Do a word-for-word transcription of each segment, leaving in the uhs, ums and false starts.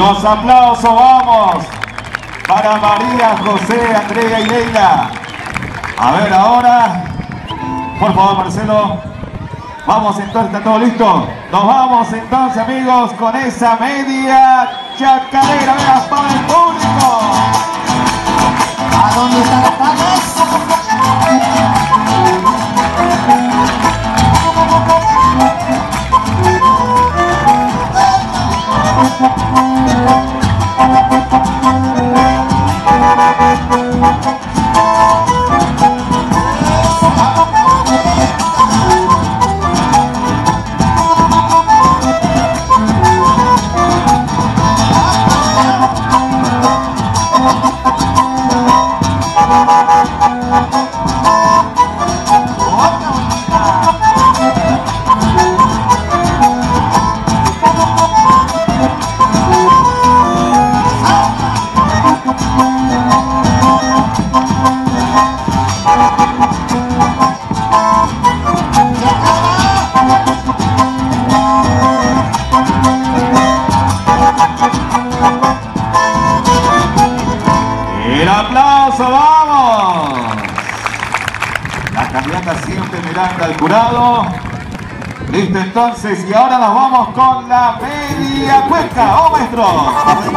Los aplausos, vamos, para María, José, Andrea y Leila. A ver ahora, por favor, Marcelo. Vamos entonces, ¿está todo listo? Nos vamos entonces, amigos, con esa media chacarera. Vean para el público. ¿A dónde están las palmas? El aplauso, vamos. La candidata siempre mirando al jurado. Listo entonces, y ahora nos vamos con la media cuenca. ¡Oh, maestro!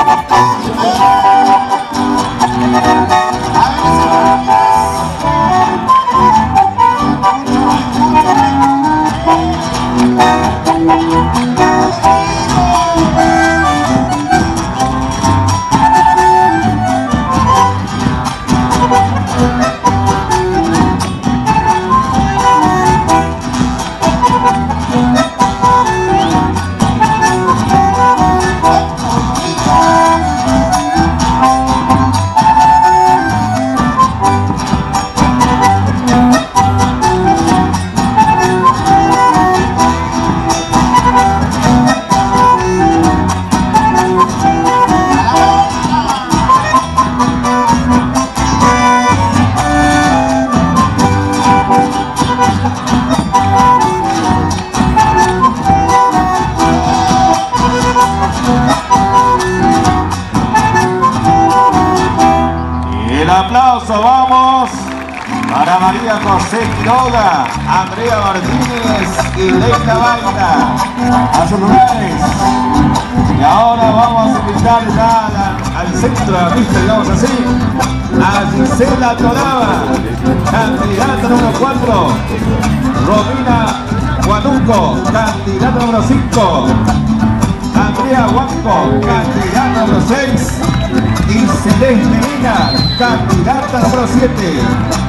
El aplauso, vamos, para María José Quiroga, Andrea Martínez y Leila Baita a sus lugares. Y ahora vamos a invitar ya al, al centro de la pista, digamos así, a Gisela Toraba, candidata número cuatro, Romina Guanuco, candidata número cinco, Andrea Huanco, candidata número seis, y Celeste Medina, candidata número siete.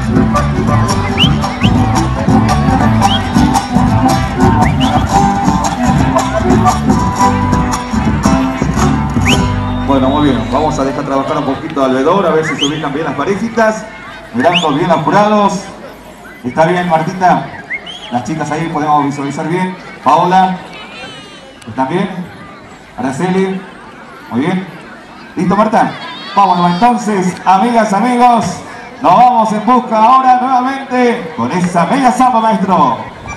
Bueno, muy bien, vamos a dejar trabajar un poquito al vedor, a ver si se ubican bien las parejitas, mirando bien apurados. ¿Está bien, Martita? Las chicas ahí podemos visualizar bien. Paola, ¿están bien? Araceli, muy bien. ¿Listo, Marta? Vámonos entonces, amigas, amigos. Nos vamos en busca ahora nuevamente con esa media zamba, maestro.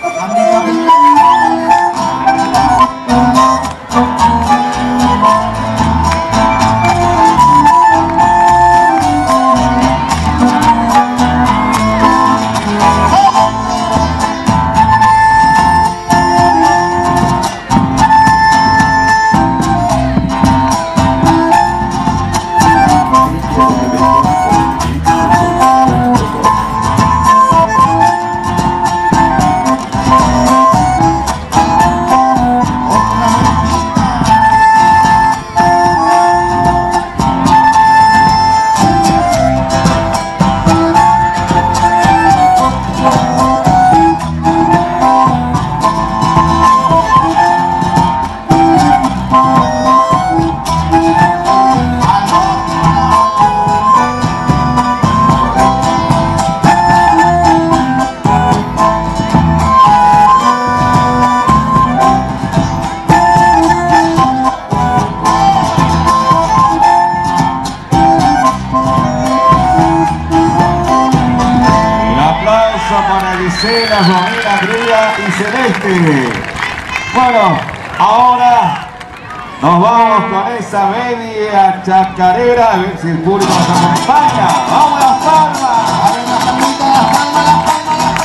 Gisela, Romina, Andrea y Celeste. Bueno, ahora Nos vamos con esa media chacarera, a ver si el público nos acompaña. ¡Vamos a las palmas! A ver, las palmitas, las palmas, las palmas, las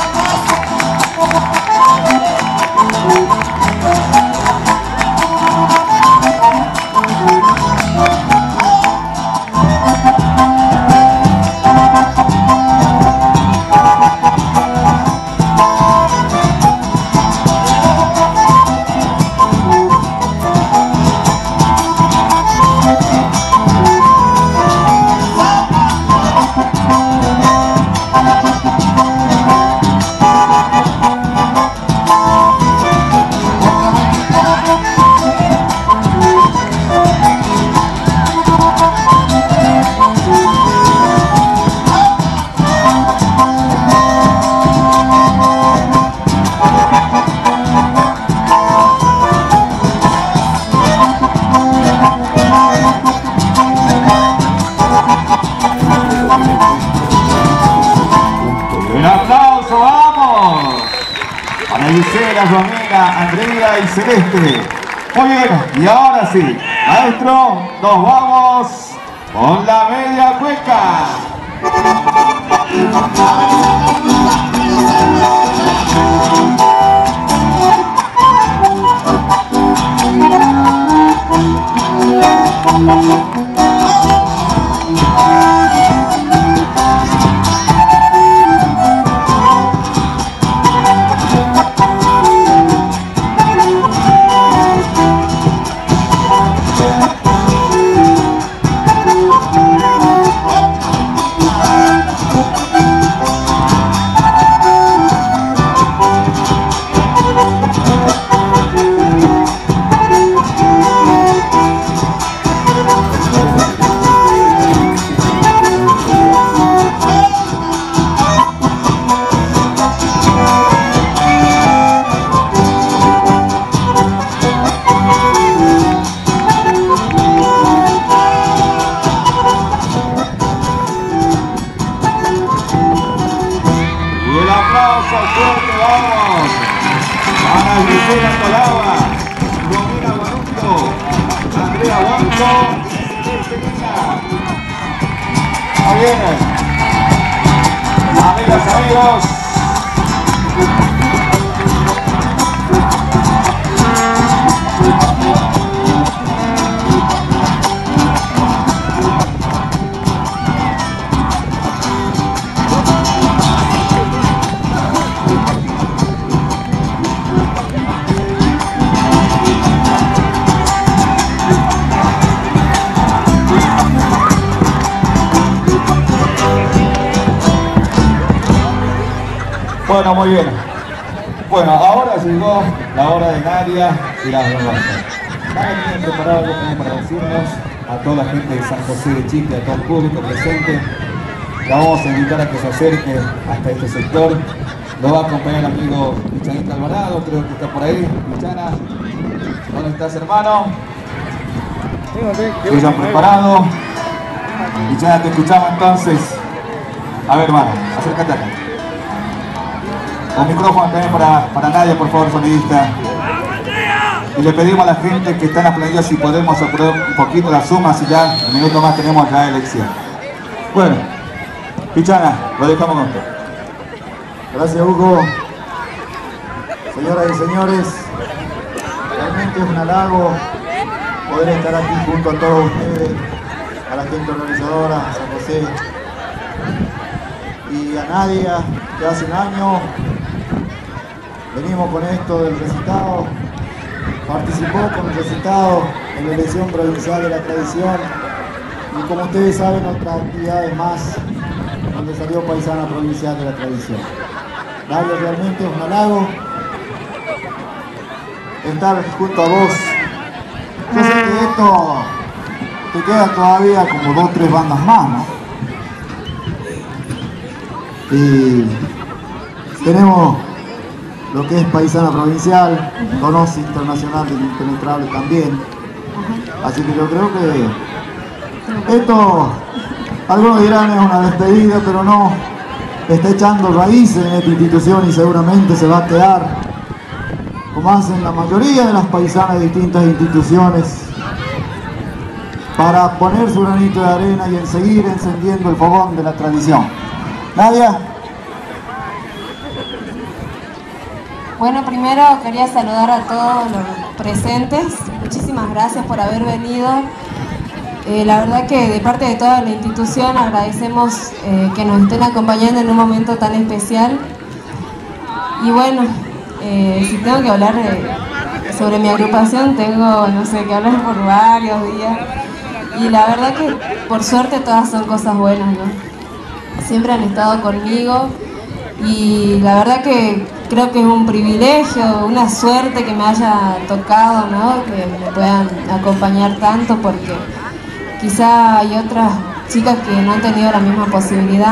Gisela, su amiga Andrea y Celeste. Muy bien, y ahora sí, maestro, nos vamos con la media cueca. Fuerte, vamos. Ana Gisela Colaba, Romina Guaruco, Andrea Guanco y Celeste Niña. Muy bien. Amigas, amigos. Bueno, muy bien. Bueno, ahora llegó la hora de Nadia y las vergüenzas. Nadia tiene preparado algo también para decirnos a toda la gente de San José de Chicle, a todo el público presente. La vamos a invitar a que se acerque hasta este sector. Lo va a acompañar el amigo Pichanita Alvarado, creo que está por ahí. Pichana, ¿dónde estás, hermano? Sí, ya preparado. Pichana, te escuchamos entonces. A ver, hermano, acércate acá. Un micrófono también para, para Nadia, por favor, sonidista. Y le pedimos a la gente que está en la planilla si podemos apurar un poquito las sumas y ya en un minuto más tenemos la elección. Bueno, Pichana, lo dejamos con usted. Gracias, Hugo. Señoras y señores, realmente es un halago poder estar aquí junto a todos ustedes, a la gente organizadora, a San José y a Nadia, que hace un año venimos con esto del recitado, participó con el recitado en la elección provincial de la tradición y, como ustedes saben, otras actividades más donde salió paisana provincial de la tradición. Nadia, realmente es un halago estar junto a vos. Yo sé que esto te queda todavía como dos o tres bandas más, ¿no? Y tenemos lo que es paisana provincial, conoce internacional del impenetrable también. Así que yo creo que esto, algunos dirán, es una despedida, pero no, está echando raíces en esta institución y seguramente se va a quedar, como hacen la mayoría de las paisanas de distintas instituciones, para poner su granito de arena y en seguir encendiendo el fogón de la tradición. Nadia. Bueno, primero quería saludar a todos los presentes. Muchísimas gracias por haber venido. Eh, la verdad que de parte de toda la institución agradecemos eh, que nos estén acompañando en un momento tan especial. Y bueno, eh, si tengo que hablar de, sobre mi agrupación, tengo, no sé, que hablar por varios días. Y la verdad que por suerte todas son cosas buenas, ¿no? Siempre han estado conmigo y la verdad que creo que es un privilegio, una suerte que me haya tocado, ¿no? Que me puedan acompañar tanto, porque quizá hay otras chicas que no han tenido la misma posibilidad.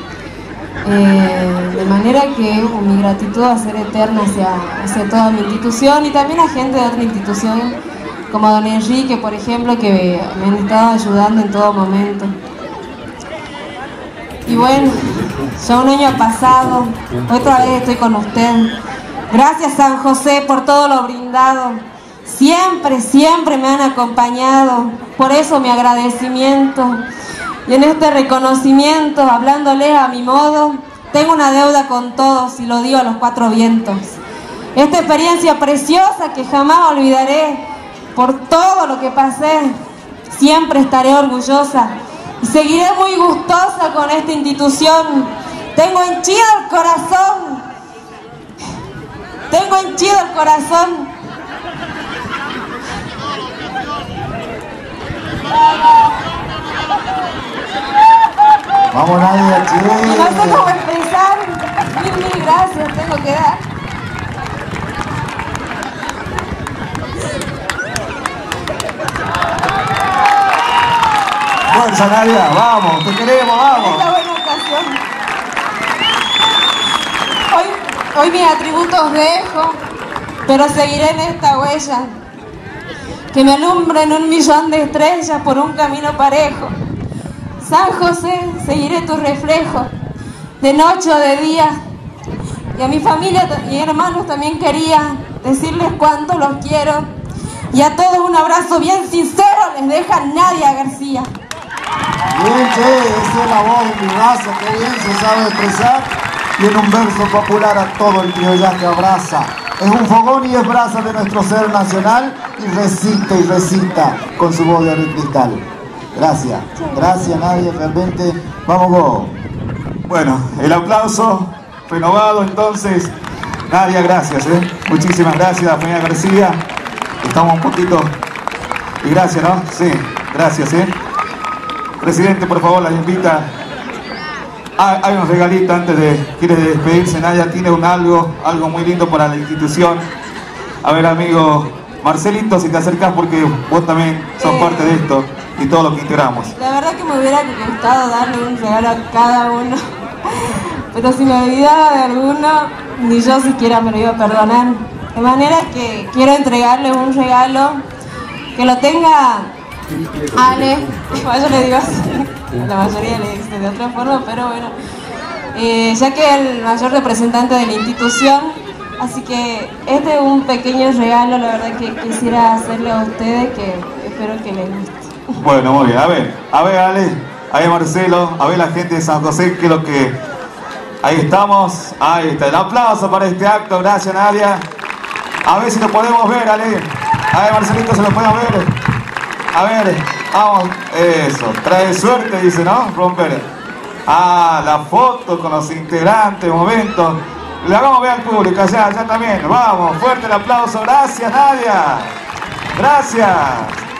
Eh, de manera que mi gratitud va a ser eterna hacia, hacia toda mi institución y también a gente de otra institución, como don Enrique, por ejemplo, que me han estado ayudando en todo momento. Y bueno, ya un año ha pasado, otra vez estoy con usted. Gracias, San José, por todo lo brindado. Siempre, siempre me han acompañado. Por eso mi agradecimiento. Y en este reconocimiento, hablándoles a mi modo, tengo una deuda con todos y lo digo a los cuatro vientos. Esta experiencia preciosa que jamás olvidaré, por todo lo que pasé, siempre estaré orgullosa y seguiré muy gustosa con esta institución. Tengo henchido el corazón, tengo henchido el corazón. Vamos, Nadia, Y no sé cómo empezar. Mil, mil gracias tengo que dar. Fuerza, Nadia, vamos, te queremos, vamos. Esta buena ocasión. Hoy, hoy mis atributos dejo, pero seguiré en esta huella, que me alumbren un millón de estrellas por un camino parejo. San José, seguiré tu reflejo, de noche o de día. Y a mi familia y hermanos también quería decirles cuánto los quiero. Y a todos un abrazo bien sincero les deja Nadia García. Bien, che, esa es la voz de mi raza, que bien se sabe expresar. Y en un verso popular a todo el criollaje abraza. Es un fogón y es brasa de nuestro ser nacional y recita y recita con su voz de oro y cristal. Gracias, gracias Nadia, fervente. Vamos, go. Bueno, el aplauso renovado entonces. Nadia, gracias, ¿eh? Muchísimas gracias, Peña García. Estamos un poquito... Y gracias, ¿no? Sí, gracias, ¿eh? Presidente, por favor, la invita. Ah, hay un regalito antes de... ¿Quiere despedirse? Nadia tiene un algo, algo muy lindo para la institución. A ver, amigo Marcelito, si te acercas porque vos también sos eh... parte de esto y todo lo que integramos. La verdad que me hubiera gustado darle un regalo a cada uno, pero si me olvidaba de alguno, ni yo siquiera me lo iba a perdonar. De manera que quiero entregarle un regalo que lo tenga Ale. Yo le digo así, la mayoría le dice de otra forma, pero bueno, eh, ya que es el mayor representante de la institución, así que este es un pequeño regalo, la verdad que quisiera hacerle a ustedes, que espero que les guste. Bueno, muy bien, a ver, a ver Ale, a ver Marcelo, a ver la gente de San José, que es lo que... Ahí estamos, ahí está, el aplauso para este acto, gracias Nadia. A ver si lo podemos ver, Ale. A ver Marcelito, se lo podemos ver. A ver, vamos, eso, trae suerte, dice, ¿no? Romper. Ah, la foto con los integrantes, momento. Le vamos a ver al público, allá, allá también. Vamos, fuerte el aplauso, gracias Nadia. Gracias.